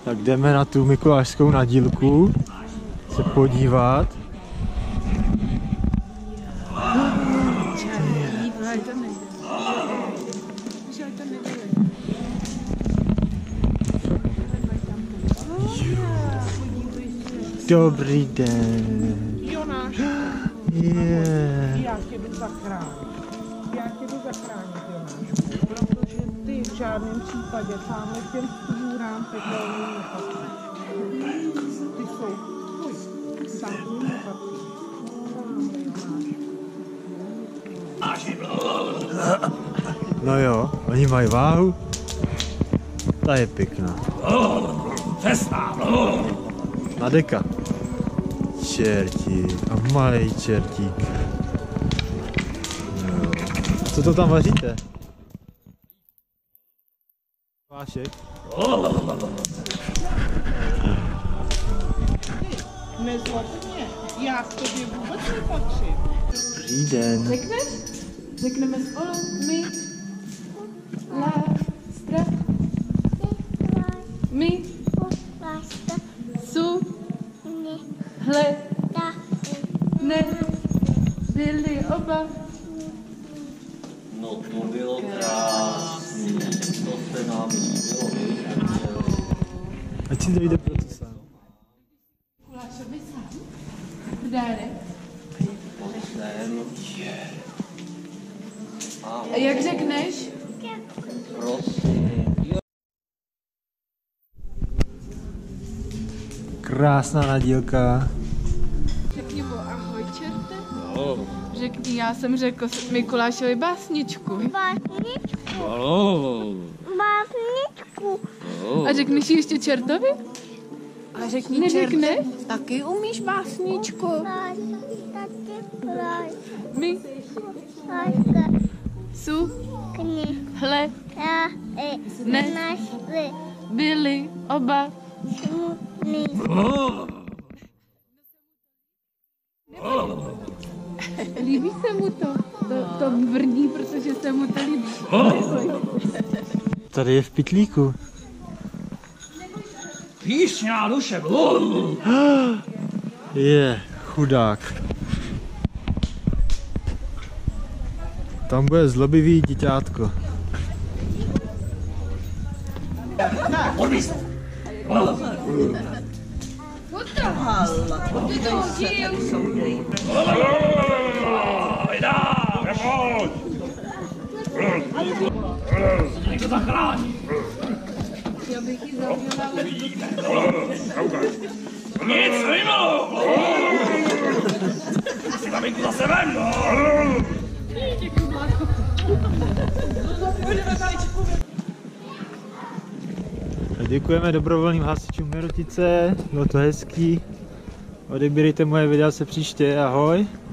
Tak jdeme na tu mikulášskou nadílku se podívat. Dobrý den. Jonáš. Yeah. Já tě jdu zachránit. Já tě jdu zachránit, Jonáš. Protože ty v žádném případě sám k těm hůrám pekelným nepatří. Ty jsou tvůj. Tam jim nepatří. No jo, oni mají váhu. Ta je pěkná. Na deka. Čerti. A malý čertík. No. Co to tam vaříte? Vášek? Nezlob mě. Já k tobě vůbec nepatřím. Dobrý den. Řekneš? Řekneme spolu. My. Lástra. My. Su. Hle. Ne. Byli oba. No to bylo krásný, to se nám líbilo, Ať si to jde pro to sám. Kulášovi sám. Dárek. A jak řekneš? Prosím. Krásná nadílka. Řekni mu ahoj, čerte. Řekni, já jsem řekl Mikulášovi básničku. Básničku. A řekneš ji ještě čertovi? A řekni Neřekneš? čerte, taky umíš básničku. My. Su. Hle. Ne. Byli oba. Líbí se mu to? To vrdí, protože se mu to líbí. Tady je v pytlíku. Píšňá duše. Je, chudák. Tam bude zlobivý děťátko. Někdo zachrání. Já bych ji zavřela. Nic mimo! Si maminku zase ven, no! Děkujeme dobrovolným hasičům Mirotice, bylo to hezký. Odebírejte moje videa se příště, ahoj.